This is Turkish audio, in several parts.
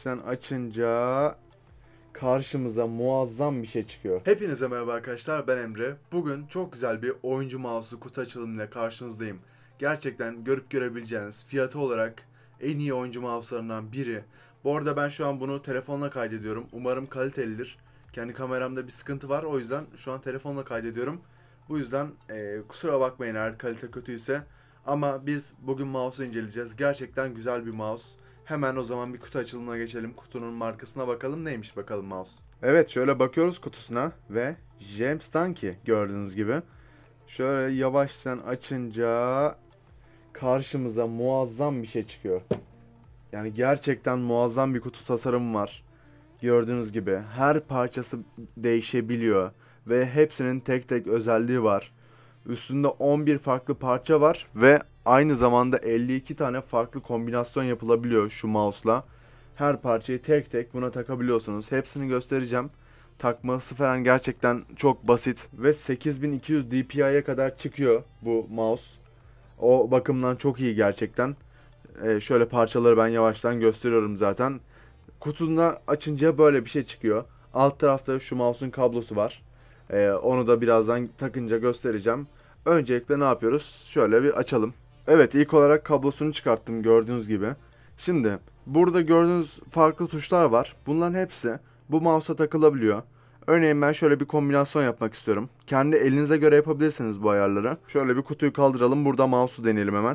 Sen açınca karşımıza muazzam bir şey çıkıyor. Hepinize merhaba arkadaşlar, ben Emre. Bugün çok güzel bir oyuncu mouse'u kutu açılımıyla karşınızdayım. Gerçekten görüp görebileceğiniz, fiyatı olarak en iyi oyuncu mouse'larından biri. Bu arada ben şu an bunu telefonla kaydediyorum. Umarım kalitelidir. Kendi kameramda bir sıkıntı var, o yüzden şu an telefonla kaydediyorum. Bu yüzden kusura bakmayın eğer kalite kötüyse. Ama biz bugün mouse'u inceleyeceğiz. Gerçekten güzel bir mouse. Hemen o zaman bir kutu açılımına geçelim. Kutunun markasına bakalım, neymiş bakalım mouse. Evet, şöyle bakıyoruz kutusuna ve James'tan ki gördüğünüz gibi. Şöyle yavaştan açınca karşımıza muazzam bir şey çıkıyor. Yani gerçekten muazzam bir kutu tasarımı var. Gördüğünüz gibi her parçası değişebiliyor ve hepsinin tek tek özelliği var. Üstünde 11 farklı parça var ve aynı zamanda 52 tane farklı kombinasyon yapılabiliyor şu mouse'la. Her parçayı tek tek buna takabiliyorsunuz. Hepsini göstereceğim. Takması falan gerçekten çok basit ve 8200 dpi'ye kadar çıkıyor bu mouse. O bakımdan çok iyi gerçekten. Şöyle parçaları ben yavaştan gösteriyorum zaten. Kutusunu açınca böyle bir şey çıkıyor. Alt tarafta şu mouse'un kablosu var. Onu da birazdan takınca göstereceğim. Öncelikle ne yapıyoruz? Şöyle bir açalım. Evet, ilk olarak kablosunu çıkarttım gördüğünüz gibi. Şimdi burada gördüğünüz farklı tuşlar var. Bunların hepsi bu mouse'a takılabiliyor. Örneğin ben şöyle bir kombinasyon yapmak istiyorum. Kendi elinize göre yapabilirsiniz bu ayarları. Şöyle bir kutuyu kaldıralım. Burada mouse'u deneyelim hemen.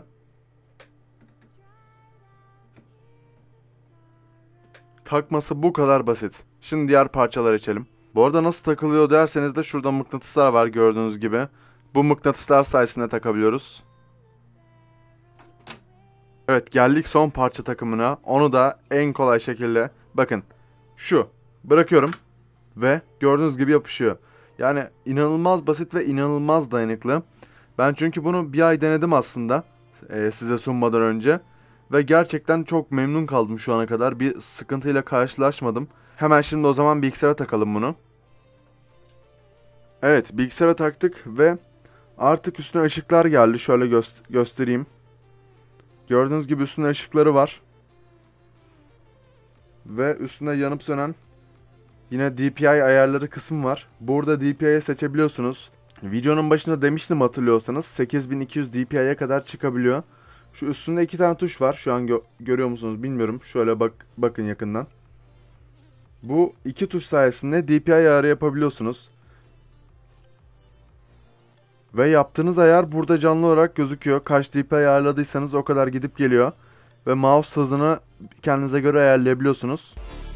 Takması bu kadar basit. Şimdi diğer parçalar açalım. Bu arada nasıl takılıyor derseniz de şurada mıknatıslar var gördüğünüz gibi. Bu mıknatıslar sayesinde takabiliyoruz. Evet, geldik son parça takımına. Onu da en kolay şekilde bakın şu bırakıyorum ve gördüğünüz gibi yapışıyor. Yani inanılmaz basit ve inanılmaz dayanıklı. Ben çünkü bunu bir ay denedim aslında size sunmadan önce. Ve gerçekten çok memnun kaldım şu ana kadar. Bir sıkıntıyla karşılaşmadım. Hemen şimdi o zaman bilgisayara takalım bunu. Evet, bilgisayara taktık ve artık üstüne ışıklar geldi. Şöyle göstereyim. Gördüğünüz gibi üstünde ışıkları var. Ve üstünde yanıp sönen yine DPI ayarları kısmı var. Burada DPI'yi seçebiliyorsunuz. Videonun başında demiştim hatırlıyorsanız 8200 DPI'ye kadar çıkabiliyor. Şu üstünde iki tane tuş var. Şu an görüyor musunuz bilmiyorum. Şöyle bakın yakından. Bu iki tuş sayesinde DPI ayarı yapabiliyorsunuz. Ve yaptığınız ayar burada canlı olarak gözüküyor. Kaç DPI ayarladıysanız o kadar gidip geliyor. Ve mouse hızını kendinize göre ayarlayabiliyorsunuz.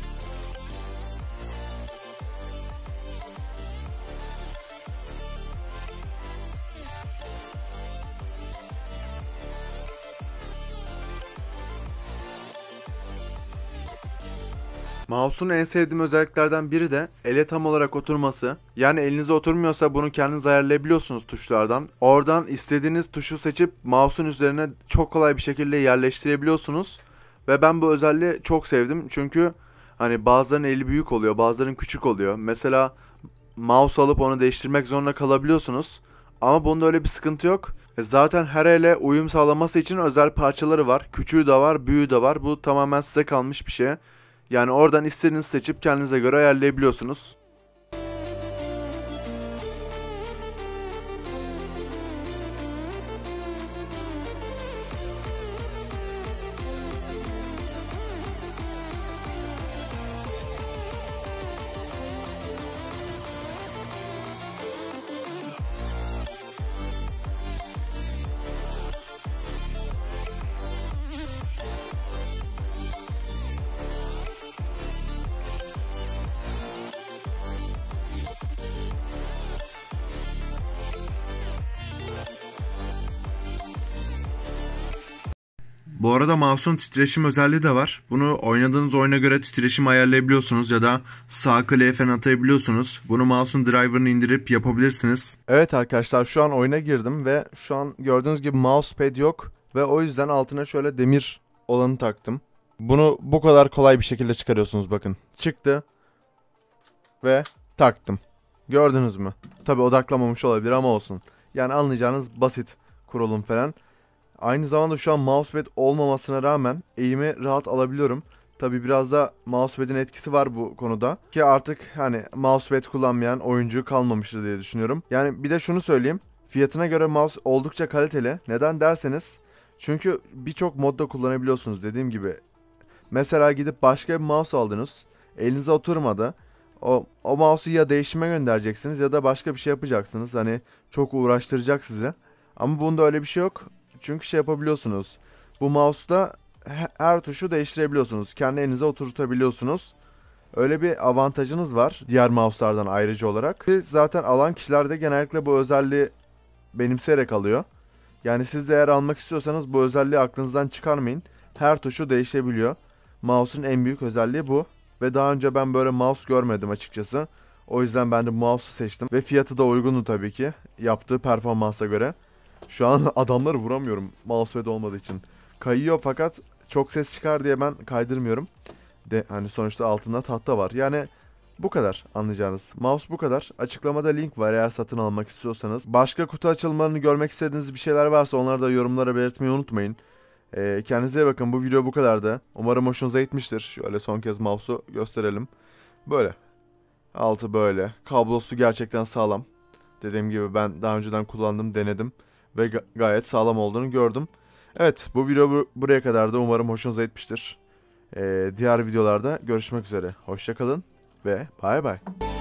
Mouse'un en sevdiğim özelliklerden biri de ele tam olarak oturması. Yani elinize oturmuyorsa bunu kendiniz ayarlayabiliyorsunuz tuşlardan. Oradan istediğiniz tuşu seçip mouse'un üzerine çok kolay bir şekilde yerleştirebiliyorsunuz. Ve ben bu özelliği çok sevdim. Çünkü hani bazılarının eli büyük oluyor, bazılarının küçük oluyor. Mesela mouse alıp onu değiştirmek zorunda kalabiliyorsunuz. Ama bunda öyle bir sıkıntı yok. Zaten her ele uyum sağlaması için özel parçaları var. Küçüğü de var, büyüğü de var. Bu tamamen size kalmış bir şey. Yani oradan istediğinizi seçip kendinize göre ayarlayabiliyorsunuz. Bu arada mouse'un titreşim özelliği de var. Bunu oynadığınız oyuna göre titreşim ayarlayabiliyorsunuz ya da sağ kliğe falan atayabiliyorsunuz. Bunu mouse'un driver'ını indirip yapabilirsiniz. Evet arkadaşlar, şu an oyuna girdim ve şu an gördüğünüz gibi mousepad yok ve o yüzden altına şöyle demir olanı taktım. Bunu bu kadar kolay bir şekilde çıkarıyorsunuz, bakın. Çıktı ve taktım. Gördünüz mü? Tabi odaklamamış olabilir ama olsun. Yani anlayacağınız basit kurulum falan. Aynı zamanda şu an mousepad olmamasına rağmen eğimi rahat alabiliyorum. Tabi biraz da mousepad'in etkisi var bu konuda. Ki artık hani mousepad kullanmayan oyuncu kalmamıştır diye düşünüyorum. Yani bir de şunu söyleyeyim. Fiyatına göre mouse oldukça kaliteli. Neden derseniz, çünkü birçok modda kullanabiliyorsunuz dediğim gibi. Mesela gidip başka bir mouse aldınız. Elinize oturmadı. O mouse'u ya değişime göndereceksiniz ya da başka bir şey yapacaksınız. Hani çok uğraştıracak sizi. Ama bunda öyle bir şey yok. Çünkü şey yapabiliyorsunuz. Bu mouse'da her tuşu değiştirebiliyorsunuz. Kendi elinize oturtabiliyorsunuz. Öyle bir avantajınız var diğer mouse'lardan ayrıca olarak. Zaten alan kişiler de genellikle bu özelliği benimseyerek alıyor. Yani siz de eğer almak istiyorsanız bu özelliği aklınızdan çıkarmayın. Her tuşu değişebiliyor. Mouse'un en büyük özelliği bu. Ve daha önce ben böyle mouse görmedim açıkçası. O yüzden ben de mouse'u seçtim. Ve fiyatı da uygundu tabii ki. Yaptığı performansa göre. Şu an adamları vuramıyorum mousepad olmadığı için. Kayıyor fakat çok ses çıkar diye ben kaydırmıyorum. De hani sonuçta altında tahta var. Yani bu kadar anlayacağınız. Mouse bu kadar. Açıklamada link var eğer satın almak istiyorsanız. Başka kutu açılımlarını görmek istediğiniz bir şeyler varsa onları da yorumlara belirtmeyi unutmayın. Kendinize iyi bakın. Bu video bu kadardı. Umarım hoşunuza gitmiştir. Şöyle son kez mouse'u gösterelim. Böyle. Altı böyle. Kablosu gerçekten sağlam. Dediğim gibi ben daha önceden kullandım, denedim. Ve gayet sağlam olduğunu gördüm. Evet, bu video buraya kadardı. Umarım hoşunuza gitmiştir. Diğer videolarda görüşmek üzere. Hoşça kalın ve bay bay.